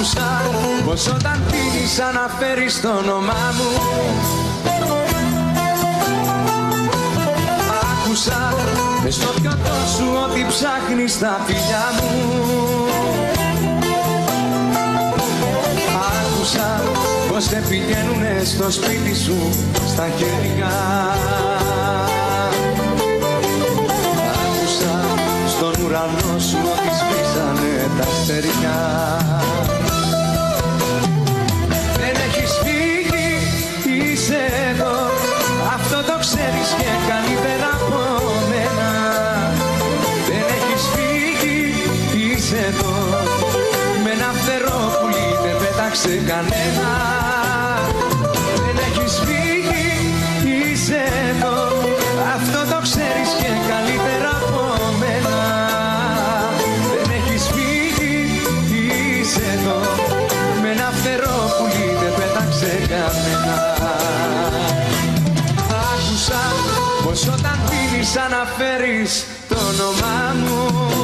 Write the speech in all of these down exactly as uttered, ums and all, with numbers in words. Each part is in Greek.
Άκουσα πως όταν πίνεις αναφέρεις το όνομά μου. Άκουσα μες στο πιωτό σου ότι ψάχνεις τα φιλιά μου. Άκουσα πως δεν πηγαίνουνε στο σπίτι σου στα χέρια. Άκουσα στον ουρανό σου ότι σβήσανε τα αστέρια. Δεν έχεις φύγει, είσαι εδώ, αυτό το ξέρεις και καλύτερα από μένα. Δεν έχεις φύγει, είσαι εδώ, με ένα φτερό πουλί δεν πέταξε κανένα. Δεν έχεις φύγει, είσαι εδώ, αυτό το ξέρεις και καλύτερα από μένα. Δεν έχεις φύγει, είσαι εδώ, με ένα φτερό πουλί δεν πέταξε κανένα. Άκουσα πως όταν πίνεις αναφέρεις το όνομά μου.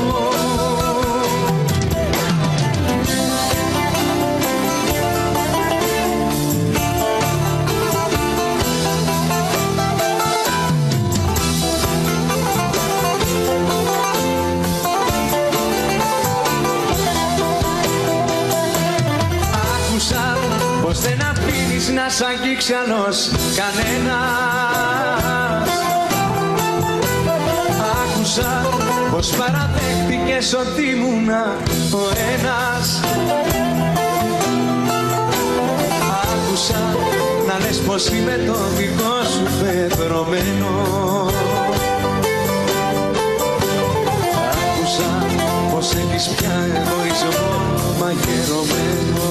Άκουσα πως δεν αφήνεις να σ' αγγίξει άλλος κανένας. Άκουσα πως παραδέχτηκες ότι ήμουνα ο ένας. Άκουσα να λες πως είμαι το δικό σου πεδρωμένο. Άκουσα πως έχεις πια εγωισμό μαγειρωμένο.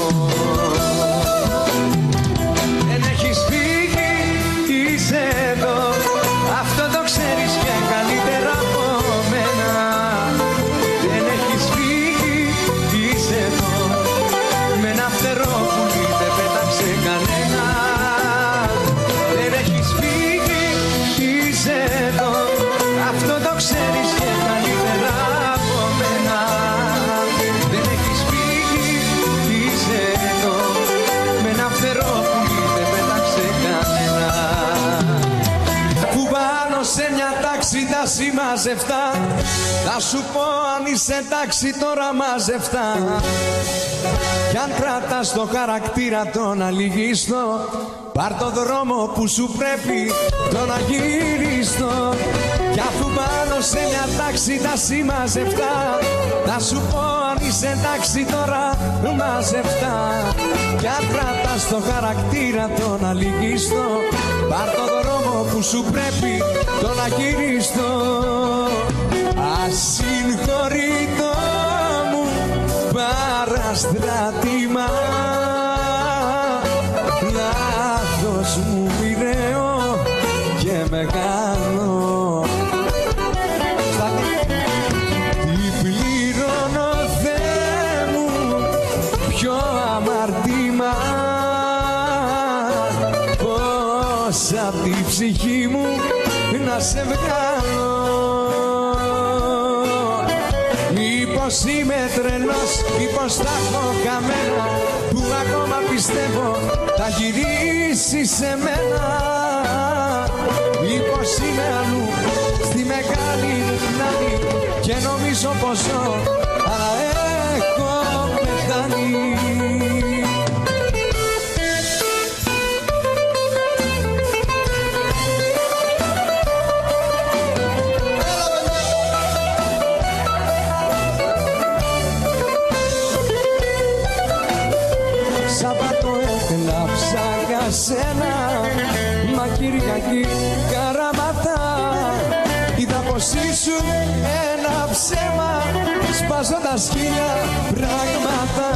Δεν έχεις φύγει, είσαι εδώ, αυτό το ξέρεις και καλύτερα από μένα. Δεν έχεις φύγει, είσαι εδώ, με ένα φτερό πουλί δεν πέταξε κανένα. Δεν έχεις φύγει, είσαι εδώ, αυτό το ξέρεις και καλύτερα από μένα. Δεν έχεις φύγει, είσαι εδώ, με ένα φτερό πουλί δεν πέταξε κανένα. Που πάνω σε μια τάξη τα συμμαζευτά, θα σου πω αν είσαι τάξη τώρα μαζευτά. Κι αν κρατάς το χαρακτήρα τον αλυγίστο, πάρ' το δρόμο που σου πρέπει τον αγύριστο. Κι αφού πάνω σε μια τάξη τα συμμαζευτά, θα σου πω αν είσαι τάξη τώρα μαζευτά. Κι αν κρατάς το χαρακτήρα τον αλυγίστο, πάρ' το δρόμο που σου πρέπει τον αγύριστο. Ασυγχωρείτο μου παραστράτημα, λάθος μου μοιραίο και μεγάλο. Τι πληρώνω Θεέ μου, ποιο αμαρτήμα, πώς απ' τη ψυχή μου να σε βγάλω. Μήπως είμαι τρελός, μήπως τα έχω καμένα, που ακόμα πιστεύω θα γυρίσει σε μένα. Μήπως είμαι αλλού στη μεγάλη λιμνάνη και νομίζω πως ζω, αλλά έχω πεθάνει. Σαββάτο έκλαψα για σένα, μα Κυριακή καραματά. Είδα πως ήσουν ένα ψέμα, σπάζοντας χίλια πράγματα.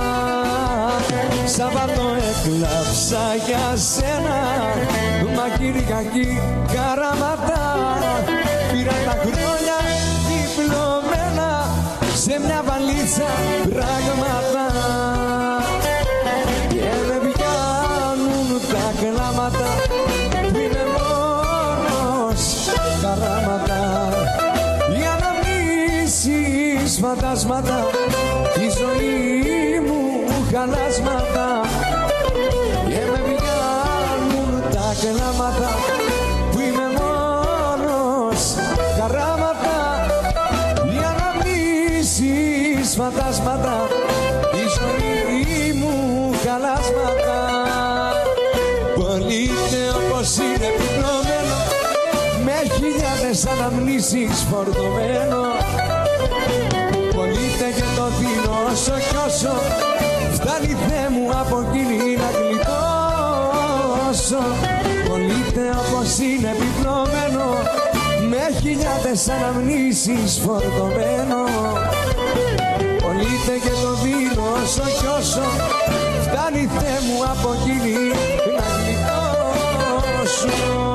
Σαββάτο έκλαψα για σένα, μα Κυριακή καραματά. Πήρα τα χρόνια διπλωμένα σε μια βαλίτσα πράγματα. Κλάματα που είναι μόνος χαράματα, για να μνήσεις φαντάσματα, η ζωή μου χαλάσματα και με πιάνουν τα κλάματα που είμαι μόνος, χαράματα, οι αναμνήσεις φαντάσματα, η ζωή μου χαλάσματα. Πωλείται όπως είναι πυκνωμένο, με χιλιάδες αναμνήσεις φορτωμένο. Πωλείται και το δίνω όσο κι όσο φτάνει, Θεέ μου, από εκείνη να γλιτώσω. Πωλείται όπως είναι επιπλωμένο, με χιλιάδες αναμνήσεις φορτωμένο. Πωλείται και το δίνω όσο κι όσο φτάνει, Θεέ μου, από εκείνη να γλιτώσω.